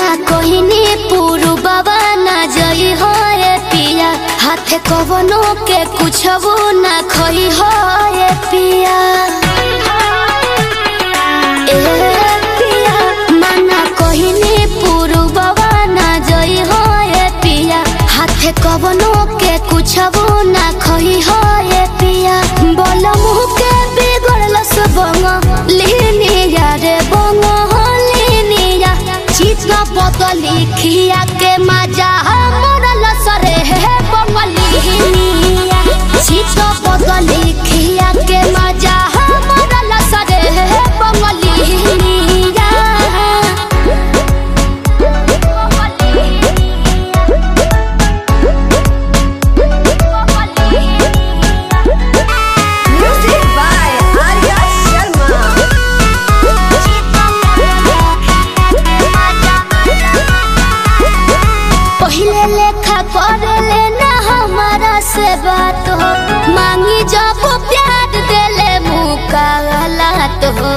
माना कोहिनी पूरु बाबा ना जई हो ए पिया हाथे कवनो के कुछ वो ना खोई हो ए पिया माना कोहिनी पूरु बाबा ना जई हो ए पिया हाथे कवनो के कुछ वो ना खोई हो ए पिया बोल मुह के बिगड़ल सबंग लीनी रे बंग लीनिया चित बदली खिया के मजा मरल सरे है बंगलिया चित बदली खिया के मजा मरल सरे है बंगलिया पहले लेखा कर लेना हमारा से बात हो मांगी जब प्यार देले मुका गलत हो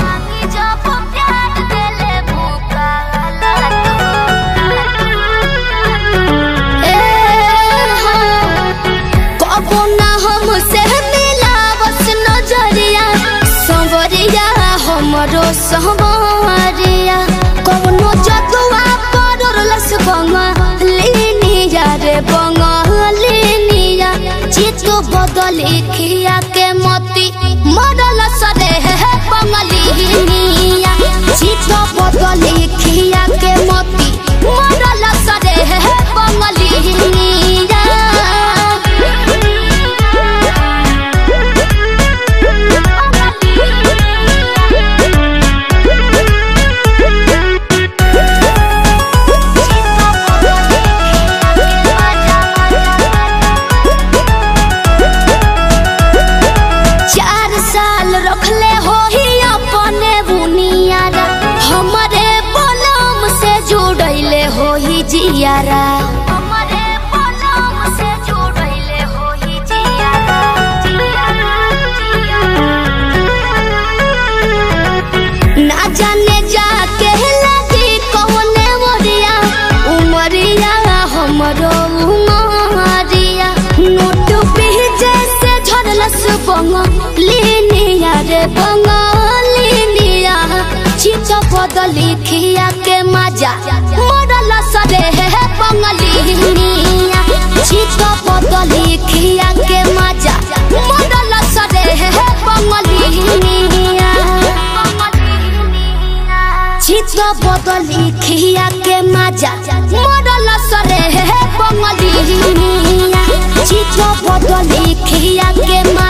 कबो ना हमसे मिला बस नजरिया संवरिया हमरो संवरिया कौनो जतुआ पड़लस बंगलिनिया रे बंगलिनिया चित बदली खिया के मोती मरल सरे है बंगलिनिया चित बदली खिया के मोती मरल सरे है बंगलिनिया रखले हो ही अपने बुनियारा हमारे बलम से जुड़ैले हो ही जियारा हमारे बलम से जुड़ैले हो ही जियारा ना जाने जाके लगी कौने मोरिया उमरिया हमरो उमरिया नोट पे जैसे झरलस बंगलिनिया रे बंगलिनिया चित बदली खिया के मजा मरल सरे है बंगलिनिया चित बदली खिया के मजा मरल सरे है बंगलिनिया चित बदली खिया के मजा मरल सरे है बंगलिनिया चित बदली खिया के